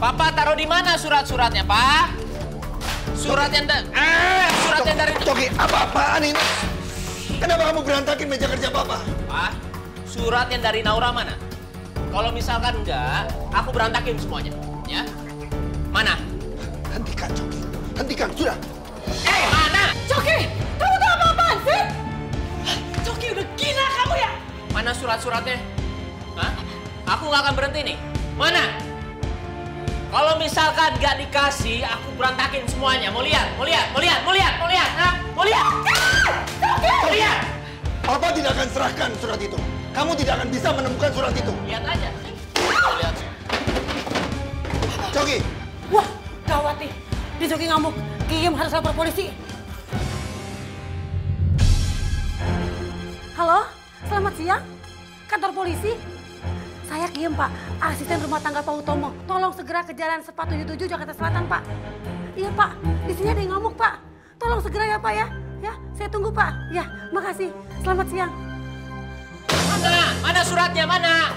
Papa taruh di mana surat-suratnya, Pak? Surat yang dari... Coki, apa-apaan ini? Kenapa kamu berantakin meja kerja Papa? Pak, surat yang dari Naura mana? Kalau misalkan enggak, aku berantakin semuanya, ya? Mana? Hentikan, Coki. Hentikan, sudah. Mana? Coki, kamu tuh apa-apaan sih? Coki, udah gila kamu ya? Mana surat-suratnya? Hah? Aku nggak akan berhenti nih. Mana? Kalau misalkan nggak dikasih, aku berantakin semuanya. Mau lihat? Hah? Mau lihat? Coki! Lihat! Papa tidak akan serahkan surat itu. Kamu tidak akan bisa menemukan surat itu. Lihat aja. Lihat. Coki! Wah, gawat nih. Dia Coki ngamuk. Kim harus lapor polisi. Halo, selamat siang. Kantor polisi. Saya Kim, Pak. Asisten rumah tangga Pak Utomo. Tolong segera ke Jalan Sepatu 77 Jakarta Selatan, Pak. Iya, Pak. Di sini ada yang ngamuk, Pak. Tolong segera ya, Pak ya. Ya, saya tunggu, Pak. Ya, makasih. Selamat siang. Mana suratnya? Mana?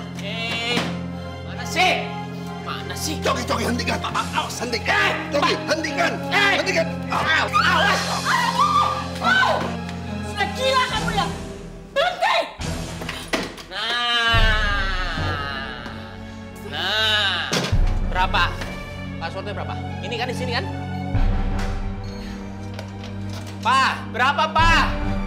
Mana sih? Coki, hentikan. Awas, hentikan. Coki, hentikan. Hentikan. Awas! Sudah gila kamu ya? Berhenti! Nah. Berapa? Passwordnya berapa? Ini kan di sini kan? Pak, berapa, Pak?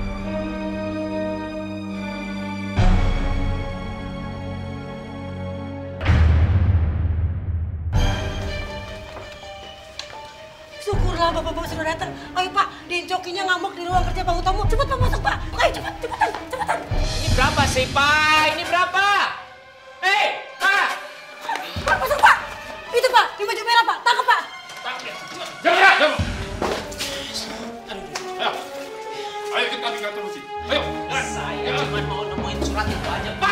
Syukurlah Bapak-bapak sudah datang. Ayo Pak, Din Cokinya ngamuk di ruang kerja Pak Utomo. Cepat Pak masuk Pak. Ayo cepetan. Ini berapa sih, Pak? Ini berapa? Pak! Pak masuk Pak. Itu Pak, di baju merah Pak. Tangkap Pak. Jangan. Ayo kita tinggal terus sih. Ayo. Saya cuma mau nemuin surat itu aja, Pak.